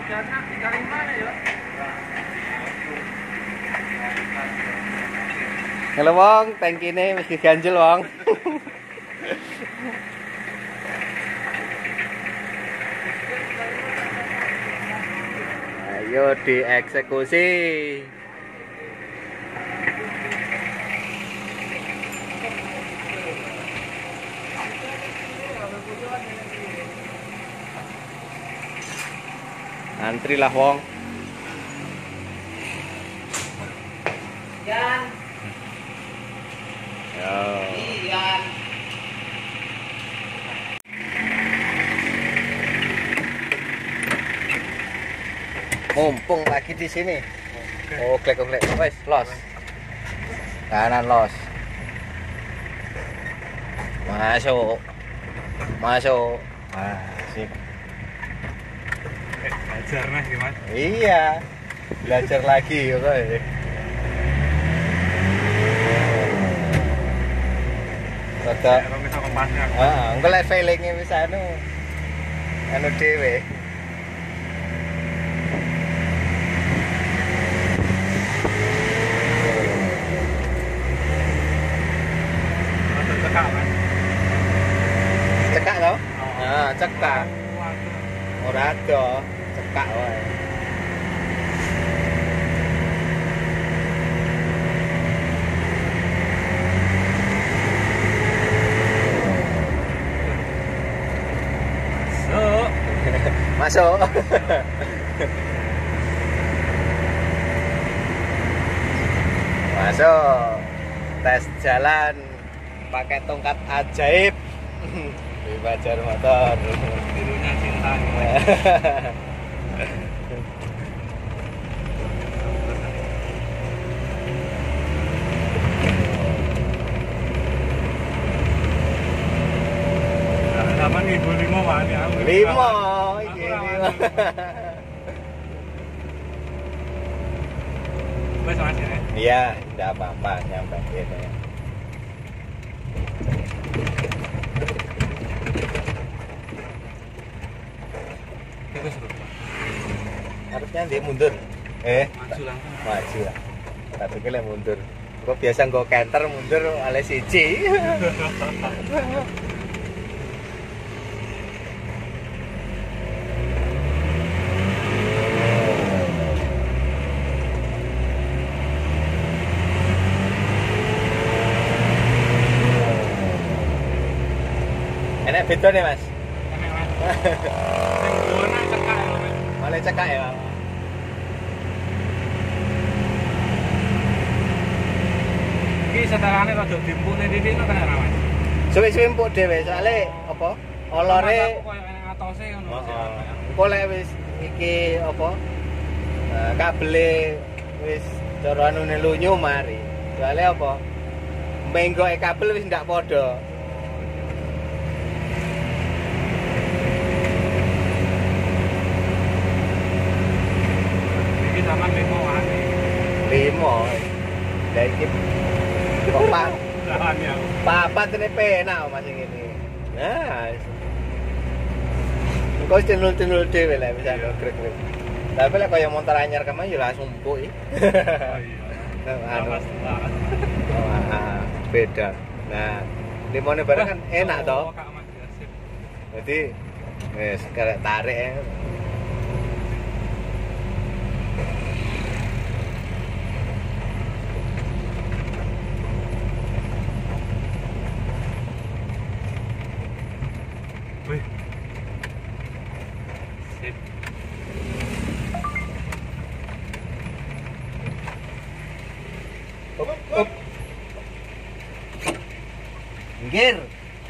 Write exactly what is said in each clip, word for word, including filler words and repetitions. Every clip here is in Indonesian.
Halo wong, tangkine wis diganjel wong. Ayo dieksekusi. Antri lah wong. Yan. Yo. Yan. Mumpung lagi di sini. Oh, klik klik. Wes, los. Kanan los. Masuk. Masuk. Ah, sip. Belajar nih gimana? Iya. Belajar lagi ya kok. Rada Kalau bisa kompasnya. heeh, engko lek feelinge wis anu anu dhewe. Cekak mas. Cekak to? Nah, cekak. Ora ada, cekak wae. Masuk. Masuk. Masuk. Tes jalan pakai tongkat ajaib di Bajar Motor. Birunya cinta. Sama nih ibu lima wani aku. Lima iki lima. Wes mas ya. Iya, enggak apa-apa nyampe gitu ya. Itu seru. Harusnya dia mundur. Eh, Maju langsung. maju lah. Tapi kira mundur. Kok biasa nggo canter mundur oleh siji. Enak beda nih mas. Enak mas. Sing guna cekak ya mas. Malah cekak ya. Iki setelahane rada dimpukne titik kok kan mas. Suwe-suwe empuk dhewe soalnya apa? Olore Koyo enak atose ngono. heeh. Engko lek wis iki apa? Nah, kabele wis cara anune lunyu mari. Soalnya apa? Menggoke kabel wis ndak padha. Iki zaman lima wani. Limo. Lah iki kok pak Lawan ya. papat ini penak mas ini. Nah. Engko cenul-cenul dhewe lah bisa grek-grek. Tapi lek kaya motor anyar kemana ya langsung empuk iki. Oh iya. Anu. Mas banget. Wah, beda. Nah, limone bareng kan enak toh. Kak Mas ya, sip. Jadi wis karek tarik ya. Wih. Sip. Up, up. Minggir.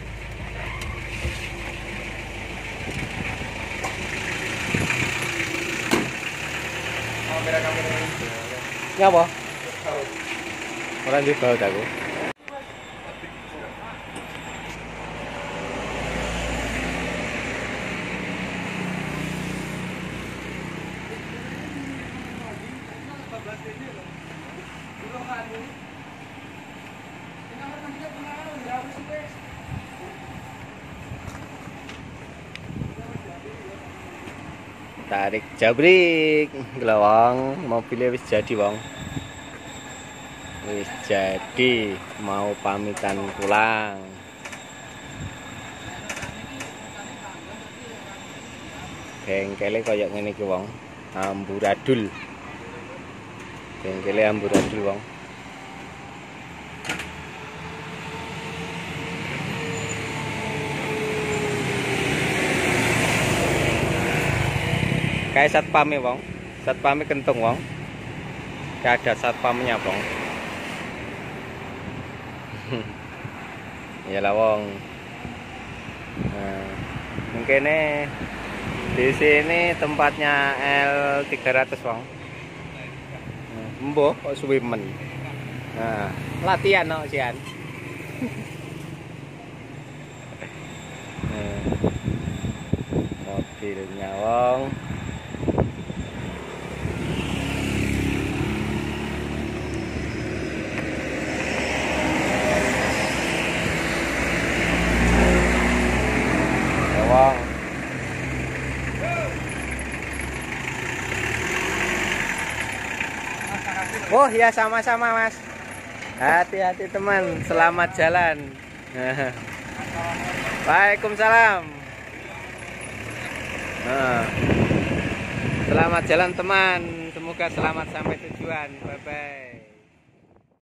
Kamera-kamera ini. Nyapa? Ora ndek baut aku. Tarik jabrik. Lha wong, mobilnya wis jadi wong. Wis jadi, mau pamitan pulang. Bengkele koyo ngene iki wong. Amburadul. Bengkele amburadul wong. Kayak satpame wong, satpame kentung wong, gak ada satpamnya wong. Ya lah wong. Nah, mungkin nih di sini tempatnya L tiga ratus wong. Mboh kok suwi men. Nah, latihan no sian. Nah, mobilnya wong. Oh ya, sama-sama Mas. Hati-hati teman, selamat jalan. Waalaikumsalam. Nah, selamat jalan teman, semoga selamat sampai tujuan. Bye bye.